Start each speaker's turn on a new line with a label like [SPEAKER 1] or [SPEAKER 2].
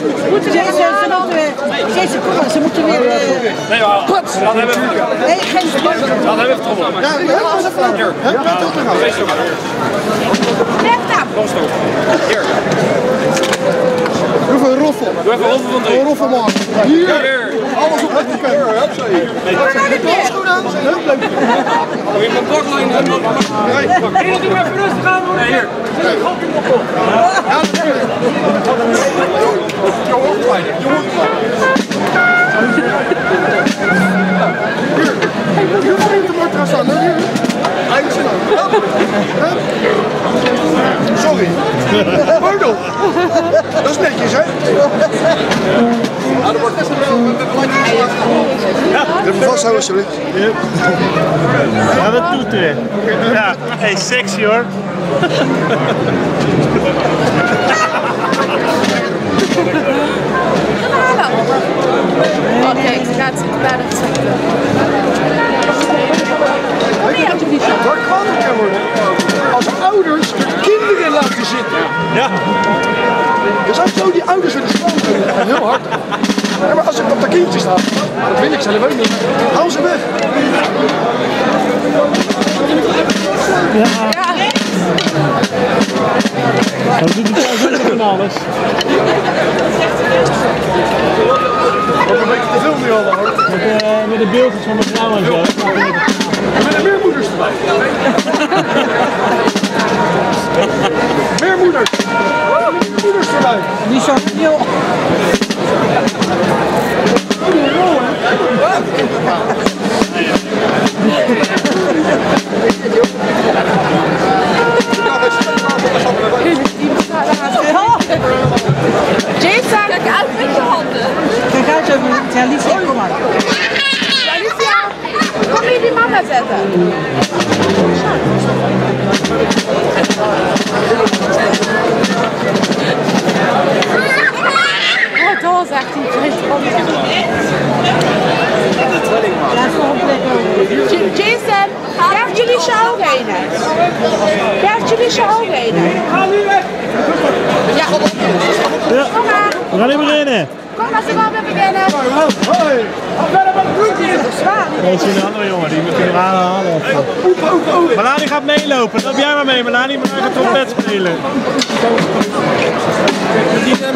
[SPEAKER 1] Ze moeten weer...
[SPEAKER 2] Nee, maar goed. Dan hebben we...
[SPEAKER 1] Nee, geen sport.
[SPEAKER 2] Dan hebben we het trommel.
[SPEAKER 1] Ja, als het van.
[SPEAKER 2] Hier. Hier.
[SPEAKER 3] Doe even een roffel.
[SPEAKER 2] Doe even een roffel van 3.
[SPEAKER 3] Een roffel maken. Hier. Alles op het kijken.
[SPEAKER 2] Doe je mijn baklijn en dan... Nee, doe maar even rustig aan. Nee, hier. Zet een gok in de kop.
[SPEAKER 3] Ja, dat is het. Je hoort mij. Je hoort mij. Hier. Hier moet je maar gaan staan. Hier. Sorry. Bodel. Dat is netjes, hè? Dat wordt best wel met een landje geslagen. Even vasthouden, alsjeblieft.
[SPEAKER 4] Ja, dat doet hij. Ja, hey, sexy hoor.
[SPEAKER 5] Oké, grazie, claro.
[SPEAKER 3] Waar kwaad kan worden als ouders kinderen laten zitten.
[SPEAKER 4] Ja.
[SPEAKER 3] Je zou zo die ouders willen slaan, heel hard. Ja, maar als ik op dat kindje sta, dat wil ik zelf ook niet. Hou ze weg.
[SPEAKER 4] Ja. Dat doet hij thuis ook van alles.
[SPEAKER 3] Ook een beetje te veel nu al hoor.
[SPEAKER 4] Met de beeldjes van de vrouw en zo.
[SPEAKER 3] Met de meermoeders erbij. Meermoeders. Meermoeders erbij.
[SPEAKER 1] Die zo heel...
[SPEAKER 5] Jason, kijk uit met je handen.
[SPEAKER 1] Kijk uit, Alicia, kom maar.
[SPEAKER 5] Alicia, kom hier die mama zetten. Oh, dat zegt hij. Jason, krijgt jullie zo ook heen? Krijgt jullie zo ook heen?
[SPEAKER 2] Ga nu weg!
[SPEAKER 5] Ja. Kom maar.
[SPEAKER 4] We gaan niet beginnen.
[SPEAKER 5] Kom maar, ze gaan weer beginnen.
[SPEAKER 3] Hoi.
[SPEAKER 4] Dat is een andere jongen, die moet je er aanhalen. Melanie gaat meelopen, loop jij maar mee. Melanie gaat trompet spelen.